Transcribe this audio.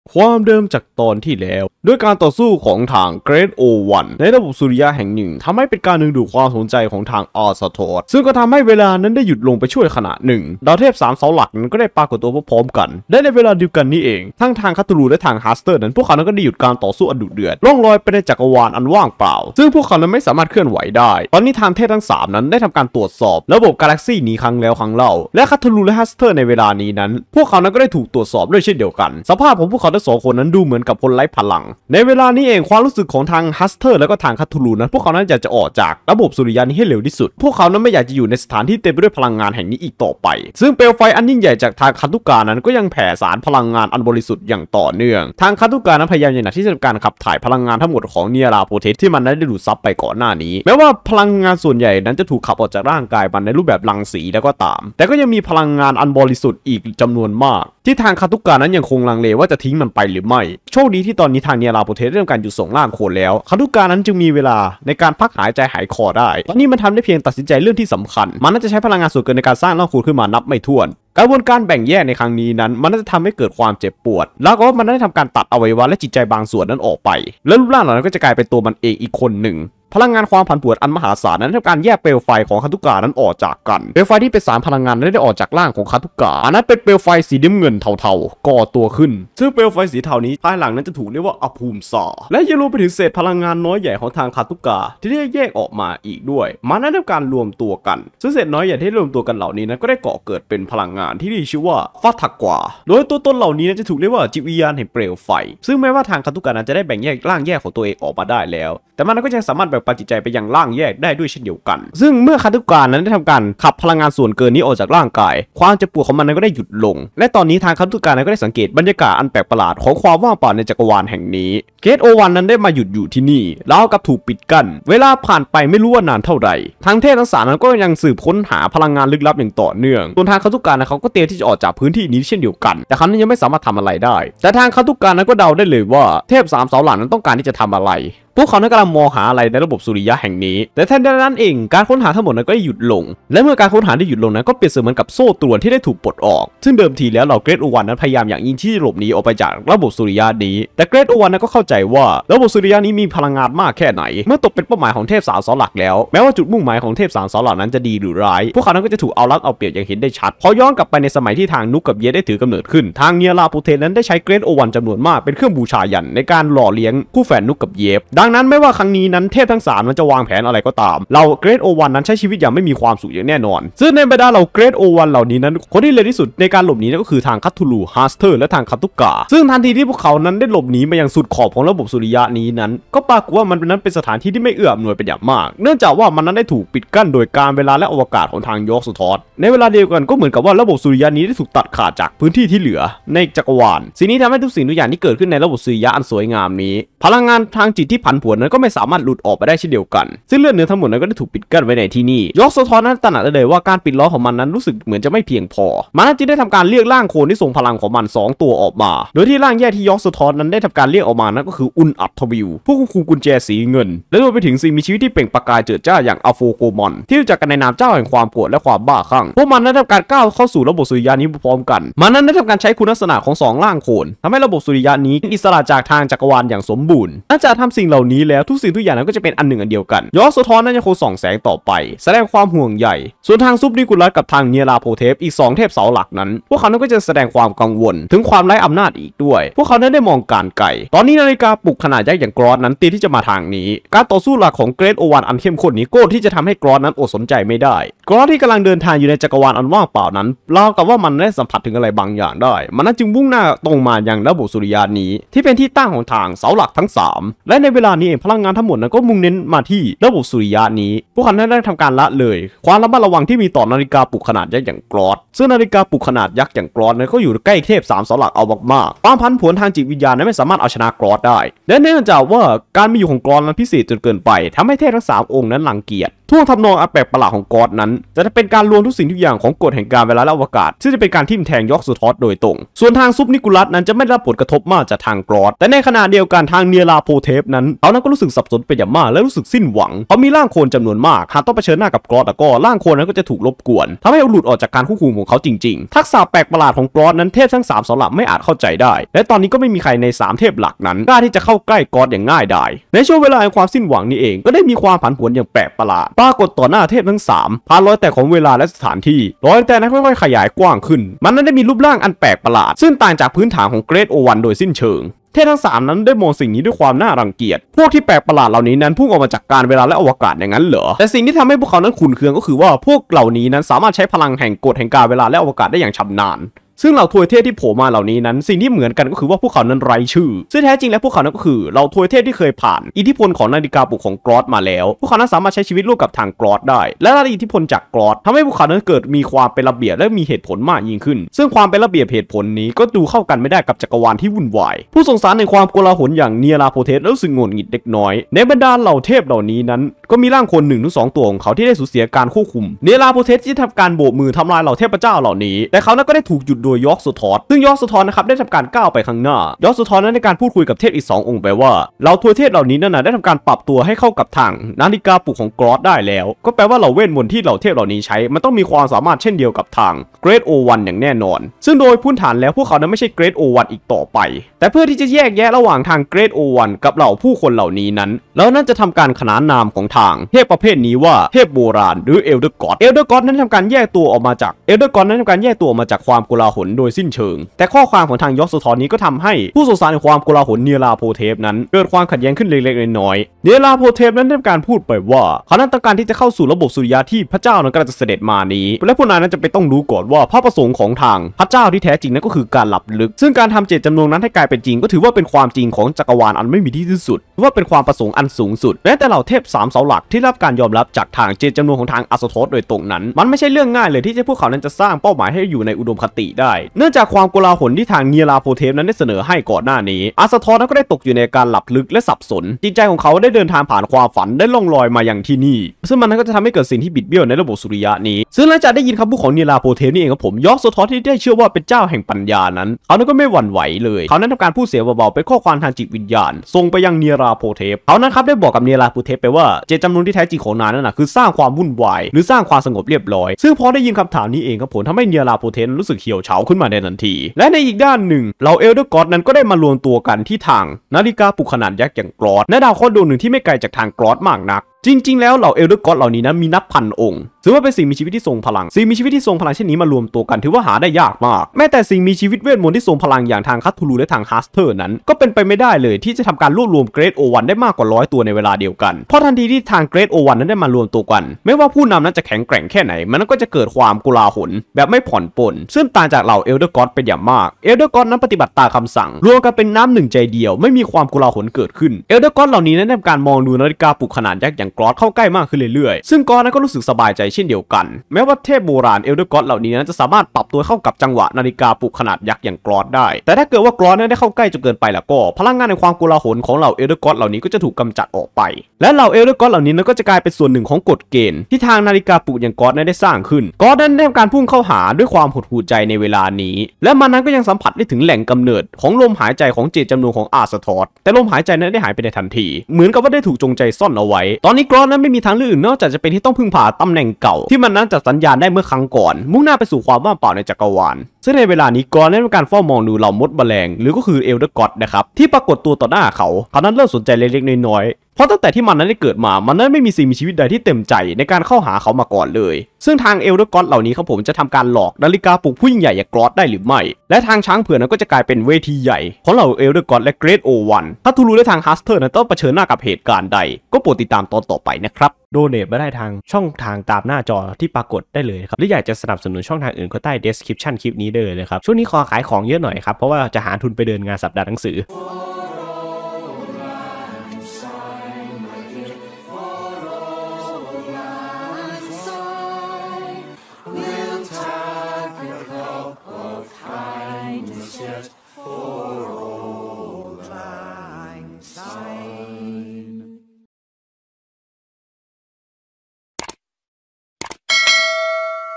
ความเดิมจากตอนที่แล้วด้วยการต่อสู้ของทางเกรทโอวันในระบบสุริยะแห่งหนึ่งทำให้เป็นการดึงดูดความสนใจของทางอาร์ซาทอสซึ่งก็ทำให้เวลานั้นได้หยุดลงไปช่วยขณะหนึ่งดาวเทพ3เสาหลักนั้นก็ได้ปรากฏตัวพร้อมๆกันได้ในเวลาเดียวกันนี้เองทั้งทางคัตตูรูและทางฮัสเตอร์นั้นพวกเขานั้นก็ได้หยุดการต่อสู้อันดุเดือดล่องลอยไปในจักรวาลอันว่างเปล่าซึ่งพวกเขานั้นไม่สามารถเคลื่อนไหวได้ตอนนี้ทางเทพทั้ง3นั้นได้ทำการตรวจสอบระบบกาแล็กซี่นี้ครั้งแล้วครั้งเล่าและคัตตูรูและฮัสเตอร์ในเวลานี้นั้นพวกเขานั้นก็ได้ถูกตรวจสอบด้วยเช่นเดียวกันสภาพของพวกเขาทั้ง2คนนั้นดูเหมือนกับคนไร้พลังในเวลานี้เองความรู้สึกของทางฮัสเตอร์และก็ทางคัตตูรูนั้นพวกเขานั้นอยากจะออกจากระบบสุริยะนี้ให้เร็วที่สุดพวกเขานั้นไม่อยากจะอยู่ในสถานที่เต็มไปด้วยพลังงานแห่งนี้อีกต่อไปซึ่งเปลวไฟอันยิ่งใหญ่จากทางคัตตุกานั้นก็ยังแผ่สารพลังงานอันบริสุทธิ์อย่างต่อเนื่องทางคัตตุกานั้นพยายามอย่างหนักที่จะทำการขับถ่ายพลังงานทั้งหมดของเนียราโพเทสที่มันได้ดูดซับไปก่อนหน้านี้แม้ว่าพลังงานส่วนใหญ่นั้นจะถูกขับออกจากร่างกายมันในรูปแบบรังสีแล้วก็ตามแต่ก็ยังมีพลังงานอันบริสุทธิ์อีกจำนวนมากที่ทางคัตตุกานั้นยังคงลังเลว่าจะทิ้งมันไปหรือไม่โชคดีที่ตอนนี้ทางเนียราโพเทสเริ่มการหยุดส่งร่างโคลนแล้วคัตตุกานั้นจึงมีเวลาในการพักหายใจหายคอได้ตอนนี้มันทำได้เพียงตัดสินใจเรื่องที่สำคัญมันน่าจะใช้พลังงานส่วนเกินในการสร้างร่างโคลนขึ้นมานับไม่ถ้วนกระบวนการแบ่งแยกในครั้งนี้นั้นมันน่าจะทำให้เกิดความเจ็บปวดแล้วก็มันได้ทำการตัดอวัยวะและจิตใจบางส่วนนั้นออกไปแล้วรูปร่างเหล่านั้นก็จะกลายเป็นตัวมันเองอีกคนหนึ่งพลังงานความผันผวนอันมหาศาลนั้นทำการแยกเปลวไฟของคัตตุกานั้นออกจากกันเปลวไฟที่เป็นสารพลังงานนั้นได้ออกจากร่างของคัตตุกาอันนั้นเป็นเปลวไฟสีน้ำเงินเทาๆก่อตัวขึ้นซึ่งเปลวไฟสีเทานี้ภายหลังนั้นจะถูกเรียกว่าอภูมิซาและยังรวมไปถึงเศษพลังงานน้อยใหญ่ของทางคัตตุกาที่ได้แยกออกมาอีกด้วยมันนั้นทำการรวมตัวกันซึ่งเศษน้อยใหญ่ที่รวมตัวกันเหล่านี้นั้นก็ได้ก่อเกิดเป็นพลังงานที่มีชื่อว่าฟัตกวาโดยตัวตนเหล่านี้จะถูกเรียกว่าจิตวิญญาณแห่งเปลวไฟซึ่งแม้ว่าทางคัตตุกานั้นจะได้แบ่งแยกร่างแยกของตัวเองออกมาได้แล้วแต่มันก็ยังสามารถแบ่งปันจิตใจไปยังร่างแยกได้ด้วยเช่นเดียวกันซึ่งเมื่อคัตตุกานั้นได้ทำการขับพลังงานส่วนเกินนี้ออกจากร่างกายความเจ็บปวดของมันนั้นก็ได้หยุดลงและตอนนี้ทางคัตตุกานั้นก็ได้สังเกตบรรยากาศอันแปลกประหลาดของความว่างเปล่าในจักรวาลแห่งนี้เกตโอวันนั้นได้มาหยุดอยู่ที่นี่แล้วกับถูกปิดกั้นเวลาผ่านไปไม่รู้ว่านานเท่าไหร่ทางเทพทั้ง3นั้นก็ยังสืบค้นหาพลังงานลึกลับอย่างต่อเนื่องส่วนทางคัตตุกานั้นเขาก็เตรียมที่จะออกจากพื้นที่นี้เช่นเดียวกันแต่เขานั้นยังไม่สามารถทำอะไรได้แต่ทางคัตตุกานั้นก็เดาได้เลยว่าเทพ3เสาหลักนั้นต้องการที่จะทำอะไรพวกเขานั้นกำลังมองหาอะไรในระบบสุริยะแห่งนี้แต่แทนนั้นเองการค้นหาทั้งหมดนั้นก็ได้หยุดลงและเมื่อการค้นหาได้หยุดลงนั้นก็เปรียบเสมือนกับโซ่ตรวนที่ได้ถูกปลดออกซึ่งเดิมทีแล้วเหล่าเกรทโอวันนั้นพยายามอย่างยิ่งที่หลบหนีออกไปจากระบบสุริยะนี้แต่เกรทโอวันนั้นก็เข้าใจว่าระบบสุริยะนี้มีพลังงานมากแค่ไหนเมื่อตกเป็นเป้าหมายของเทพ3เสาหลักแล้วแม้ว่าจุดมุ่งหมายของเทพ3เสาหลักนั้นจะดีหรือร้ายพวกเขานั้นก็จะถูกเอารัดเอาเปรียบอย่างเห็นได้ชัดพอย้อนกลับไปในสมัยที่ทางนุกกับเยได้ถือกำเนิดขึ้นทางเนียราโพเทสนั้นได้ใช้เกรทโอวันจำนวนมากเป็นเครื่องบูชายันในการหล่อเลี้ยงคู่แฝดนุกกับเยฟดังนั้นไม่ว่าครั้งนี้นั้นเทพทั้ง3มันจะวางแผนอะไรก็ตามเราเกรทโอวันนั้นใช้ชีวิตอย่างไม่มีความสุขอย่างแน่นอนซึ่งในบรรดาเราเกรทโอวันเหล่านี้นั้นคนที่เร็วที่สุดในการหลบหนีนั่นก็คือทางคัตตูรูฮัสเตอร์และทางคัตตุกาซึ่งทันทีที่พวกเขานั้นได้หลบหนีมายังสุดขอบของระบบสุริยะนี้นั้นก็ปรากฏว่ามันเป็นสถานที่ที่ไม่เอื้ออำนวยเป็นอย่างมากเนื่องจากว่ามันนั้นได้ถูกปิดกั้นโดยการเวลาและอวกาศของทางยอร์กสทอสในเวลาเดียวกันก็เหมือนกับว่าระบบสุริยะนี้ได้ถูกตัดขาดจากพื้นที่ที่เหลือในจักรวาลสิ่งนี้ทำให้ทุกสิ่งทุกอย่างที่เกิดขึ้นในระบบสุริยะอันสวยงามนี้พลังงานทางจิตที่ผันผวนนั้นก็ไม่สามารถหลุดออกไปได้เช่นเดียวกันซึ่งเลือดเนื้อทั้งหมดนั้นก็ได้ถูกปิดกั้นไว้ในที่นี่ยอร์กสทอสนั้นตระหนักได้เลยว่าการปิดล้อของมันนั้นรู้สึกเหมือนจะไม่เพียงพอมันจึงได้ทำการเรียกร่างโคลนที่ทรงพลังของมัน2ตัวออกมาโดยที่ร่างแยกที่ยอร์กสทอสนั้นได้ทำการเรียกออกมานั้นก็คืออุนอัตทวิลผู้ควบคุมกุญแจสีเงินและรวมไปถึงสิ่งมีชีวิตที่เปล่งประกายเจิดจ้าอย่างอัลโฟโกมอนที่รู้จักกันในนามเจ้าแห่งความโกรธและความบ้าคลั่งพวกมันได้ทำการก้าวเข้าสู่ระบบสุริยะนี้พร้อมกันมันนั้นได้ทำการใช้คุณลักษณะของ2ร่างโคลนทำให้ระบบสุริยะนี้อิสระจากทางจักรวาลอย่างสมบูรณ์หลังจากทำสิ่งเหล่านี้แล้วทุกสิ่งทุกอย่างนั้นก็จะเป็นอันหนึ่งอันเดียวกันยอร์กสทอสนั้นยังคงส่องแสงต่อไปแสดงความห่วงใยส่วนทางซุปนิกุลัสกับทางเนียราโพเทสอีก2เทพเสาหลักนั้นพวกเขานั้นก็จะแสดงความกังวลถึงความไร้อำนาจอีกด้วยพวกเขานั้นได้มองการไกลตอนนี้นาฬิกาปลุกขนาดยักษ์อย่างกรอสนั้นเตรียมที่จะมาทางนี้การต่อสู้หลักของเกรทโอวันอันเข้มข้นนี้โก้ที่จะทำให้กรอสนั้นอดสนใจไม่ได้กรอสที่กำลังเดินทางอยู่ในจักรวาลอันว่างเปล่านั้นราวกับว่ามันได้สัมผัสถึงอะไรบางอย่างได้มันนั้นจึงมุ่งหน้าตรงมายังระบบสุริยะนี้ที่เป็นที่ตั้งของทางเสาหลักทั้ง3และในเวลานี้เองพลังงานทั้งหมดนั้นก็มุ่งเน้นมาที่ระบบสุริยะนี้พวกเขาได้ทำการละเลยความระมัดระวังที่มีต่อนาฬิกาปลุกขนาดยักษ์อย่างกรอสซึ่งนาฬิกาปลุกขนาดยักษ์อย่างกรอสนั้นก็อยู่ใกล้เทพ3เสาหลักเอามากๆความผันผวนทางจิตวิญญาณนั้นไม่สามารถเอาชนะกรอสได้และเนื่องจากว่าการมีอยู่ของกรอสนั้นพิเศษจนเกินไปทำให้เทพทั้ง3องค์นั้นรังเกียจท่วงทำนองอันแปลกประหลาดของกอดนั้นจะเป็นการรวมทุกสิ่งทุกอย่างของกฎแห่งการเวลาและอวกาศซึ่งจะเป็นการทิ่มแทงยอกสุทอสโดยตรงส่วนทางซุปนิกุลัสนั้นจะไม่ได้รับผลกระทบมากจากทางกรอดแต่ในขณะเดียวกันทางเนียราโพเทปนั้นเขานั้นก็รู้สึกสับสนเป็นอย่างมากและรู้สึกสิ้นหวังเขามีร่างโคลนจำนวนมากหากต้องเผชิญหน้ากับกรอดแล้วก็ร่างโคลนนั้นก็จะถูกรบกวนทำให้หลุดออกจากการควบคุมของเขาจริงๆทักษะแปลกประหลาดของกรอดนั้นเทพทั้ง3เสาหลักไม่อาจเข้าใจได้และตอนนี้ก็ไม่มีใครใน3เทพหลักนั้นกล้าที่จะเข้าใกล้กรอดอย่างง่ายดายในช่วงเวลาแห่งความสิ้นหวังนี้เองก็ได้มีความผันผวนอย่างแปลกประหลาดปรากฏต่อหน้าเทพทั้ง3ผ่านรอยแตกของเวลาและสถานที่รอยแตกนั้นค่อยๆขยายกว้างขึ้นมันนั้นได้มีรูปร่างอันแปลกประหลาดซึ่งต่างจากพื้นฐานของเกรทโอวันโดยสิ้นเชิงเทพทั้ง3นั้นได้มองสิ่งนี้ด้วยความน่ารังเกียจพวกที่แปลกประหลาดเหล่านี้นั้นพุ่งออกมาจากการเวลาและอวกาศอย่างนั้นเหรอแต่สิ่งที่ทำให้พวกเขานั้นขุ่นเคืองก็คือว่าพวกเหล่านี้นั้นสามารถใช้พลังแห่งกฎแห่งการเวลาและอวกาศได้อย่างชำนาญซึ่งเหล่าทวยเทพที่โผล่มาเหล่านี้นั้นสิ่งที่เหมือนกันก็คือว่าพวกเขานั้นไร้ชื่อซึ่งแท้จริงแล้วพวกเขานั้นก็คือเหล่าทวยเทพที่เคยผ่านอิทธิพลของนาฬิกาปลุกของกรอดมาแล้วพวกเขานั้นสามารถใช้ชีวิตร่วมกับทางกรอดได้และได้อิทธิพลจากกรอดทำให้พวกเขานั้นเกิดมีความเป็นระเบียบและมีเหตุผลมากยิ่งขึ้นซึ่งความเป็นระเบียบเหตุผลนี้ก็ดูเข้ากันไม่ได้กับจักรวาลที่วุ่นวายผู้สงสารในความโกลาหลอย่างเนียราโพเทสรู้สึกหงุดหงิดเล็กน้อยในบรรดาเหล่าเทพเหล่านี้นั้นก็มีร่างคน1 ถึง 2ตัวของเขาที่ได้สูญเสียการควบคุมเนียราโพเทสที่ทำการโบกมือทำลายเหล่าเทพเจ้าเหล่านี้แต่เขานั้นก็ได้ถูกหยุดโดยยอกสุทอสซึ่งยอกสุทอสนะครับได้ทำการก้าวไปข้างหน้ายอกสุทอสนั้นในการพูดคุยกับเทพอีก2 องค์ไปว่าเหล่าทวยเทพเหล่านี้นั้นได้ทำการปรับตัวให้เข้ากับทางนาฬิกาปลุกของกรอดได้แล้วก็แปลว่าเหล่าเวทมนต์ที่เหล่าเทพเหล่านี้ใช้มันต้องมีความสามารถเช่นเดียวกับทางเกรทโอวันอย่างแน่นอนซึ่งโดยพื้นฐานแล้วพวกเขานั้นไม่ใช่เกรทโอวันอีกต่อไปแต่เพื่อที่จะแยกแยะระหว่างทางเกรทโอวันกับเหล่าผู้คนเหล่านี้นั้นแล้วนั่นจะทำการขนานนามของทางเทพประเภทนี้ว่าเทพโบราณหรือเอลเดอร์ก็อดนั้นทำการแยกตัวออกมาจากความโกลาหลโดยสิ้นเชิงแต่ข้อความของทางยอกสุทอสนี้ก็ทำให้ผู้สงสารในความโกลาหลเนียราโพเทปนั้นเกิดความขัดแย้งขึ้นเล็กๆน้อยๆเนียราโพเทปนั้นได้การพูดไปว่าเขานั้นต้องการที่จะเข้าสู่ระบบสุริยะที่พระเจ้านั้นกำลังจะเสด็จมานี้และพวกนายนั้นจะไปต้องรู้ก่อนว่าพระประสงค์ของทางพระเจ้าที่แท้จริงนั้นก็คือการหลับลึกซึ่งการทำเจตจำนงนั้นให้กลายเป็นจริงก็ถือว่าเป็นความจริงของจักรวาลอันไม่มีที่สุดว่าเป็นความประสงค์อันสูงสุดแม้แต่เหล่าเทพ3 เสาหลักที่รับการยอมรับจากทางเจตจำนงของทางอัสโทสโดยตรงนั้นมันไม่ใช่เรื่องง่ายเลยที่พวกเขานั้นจะสร้างเป้าหมายให้อยู่ในอุดมคติได้เนื่องจากความโกลาหลที่ทางเนียราโพเทปนั้นได้เสนอให้ก่อนหน้านี้อัสโทสนั้นก็ได้ตกอยู่ในการหลับลึกและสับสนจิตใจของเขาได้เดินทางผ่านความฝันได้ล่องลอยมาอย่างที่นี่ซึ่งมันนั้นก็จะทำให้เกิดสิ่งที่บิดเบี้ยวในระบบสุริยะนี้ซึ่งหลังจากได้ยินคำพูดของเนียราโพเทปนี่เองครับผมยอกสุทอสที่ได้เชื่อว่าเป็นเจ้าแห่งปัญญานั้นเขานั้นก็ไม่หวั่นไหวเลยเขานั้นทำการพูดเสียงเบาๆเป็นข้อความทางจิตวิญญาณส่งไปยังเนียราโพเทปเขานั้นครับได้บอกกับเนียราโพเทปไปว่าเจตจำนงที่แท้จริงของนายนั้นคือสร้างความวุ่นวายหรือสร้างความสงบเรียบร้อยซึ่งพอได้ยินคำถามนี้เองครับผมทำให้เนียราโพเทปรู้สึกเหี่ยวเฉาขึ้นมาในทันทีและในอีกด้านหนึ่งเหล่าเอลเดอร์ก็อดนั้นก็ได้มารวมตัวกันที่ทางนาฬิกาปลุกขนาดยักษ์อย่างกรอดในดาวเคราะห์ดวงหนึ่งที่ไม่ไกลจากทางกรอดมากนักจริงๆแล้วเหล่าเอลเดอร์ก็อดเหล่านี้นั้นมีนับพันองค์ถือว่าเป็นสิ่งมีชีวิตที่ทรงพลังเช่นนี้มารวมตัวกันถือว่าหาได้ยากมากแม้แต่สิ่งมีชีวิตเวทมนต์ที่ทรงพลังอย่างทางคัตทูลูและทางฮัสเตอร์นั้นก็เป็นไปไม่ได้เลยที่จะทำการรวบรวมเกรทโอวันได้มากกว่า100 ตัวในเวลาเดียวกันเพราะทันทีที่ทางเกรทโอวันนั้นได้มารวมตัวกันไม่ว่าผู้นำนั้นจะแข็งแกร่งแค่ไหนมันก็จะเกิดความโกลาหลแบบไม่ผ่อนปลนซึ่งต่างจากเหล่าเอลเดอร์ก็อดเป็นอย่างมากเอลเดอร์ก็อดนั้นปฏิบัติตามคำสั่งรวมกันเป็นน้ำหนึ่งใจเดียวไม่มีความโกลาหลเกิดขึ้นเอลเดอร์ก็อดเหล่านี้นั้นทำการมองดูนาฬิกาปลุกขนาดยักษ์อย่างกรอดเข้าใกล้มากขึ้นเรื่อยๆซึ่งกรอดนั้นก็รู้สึกสบายใจเช่นเดียวกันแม้ว่าเทพโบราณเอลเดอร์ก็อดเหล่านี้นั้นจะสามารถปรับตัวเข้ากับจังหวะนาฬิกาปลุกขนาดยักษ์อย่างกรอดได้แต่ถ้าเกิดว่ากรอดนั้นได้เข้าใกล้จนเกินไปแล้วก็พลังงานในความโกลาหลของเหล่าเอลเดอร์ก็อดเหล่านี้ก็จะถูกกำจัดออกไปและเหล่าเอลเดอร์ก็อดเหล่านี้นั้นก็จะกลายเป็นส่วนหนึ่งของกฎเกณฑ์ที่ทางนาฬิกาปลุกอย่างกรอดนั้นได้สร้างขึ้นกรอดนั้นได้ทำการพุ่งเข้าหาด้วยความหดหู่ใจในเวลานี้และมันนั้นก็ยังสัมผัสได้ถึงแหล่งกำเนิดของลมหายใจของเจตจำนงของอาร์สทอสแต่ลมหายใจนั้นได้หายไปในทันทีเหมือนกับว่าได้ถูกจงใจซ่อนเอาไว้ตอนนี้กรอดนั้นไม่มีทางเลือกอื่นนอกจากจะเป็นที่ต้องพึ่งพาตำแหน่งเก่าที่มันนั้นจัดสัญญาณได้เมื่อครั้งก่อนมุ่งหน้าไปสู่ความว่างเปล่าในจักรวาลซึ่งในเวลานี้กรได้ทำการเฝ้ามองดูเหล่ามดแมลงหรือก็คือเอลเดอร์ก็อดนะครับที่ปรากฏตัวต่อหน้าเขานั้นเริ่มสนใจเล็กๆน้อยๆเพราะตั้งแต่ที่มันนั้นได้เกิดมามันนั้นไม่มีสิ่งมีชีวิตใดที่เต็มใจในการเข้าหาเขามาก่อนเลยซึ่งทางเอลเดอร์ก็อดเหล่านี้ครับผมจะทำการหลอกนาฬิกาปลุกผู้ยิ่งใหญ่อย่างกรอดได้หรือไม่และทางช้างเผือกนั้นก็จะกลายเป็นเวทีใหญ่ของเหล่าเอลเดอร์ก็อดและเกรทโอวันถ้าทูลูและทางฮัสเตอร์นั้นต้องเผชิญหน้ากับเหตุการณ์ใดก็โปรดติดตามตอนต่อไปนะครับโดเนทมาได้ทางช่องทางตามหน้าจอที่ปรากฏได้เลยครับหรืออยากจะสนับสนุนช่องทางอื่นก็ใต้ description คลิปนี้ได้เลยนะครับช่วงนี้ขอขายของเยอะหน่อยครับเพราะว่าจะหาทุนไปเดินงานสัปดาห์หนังสือ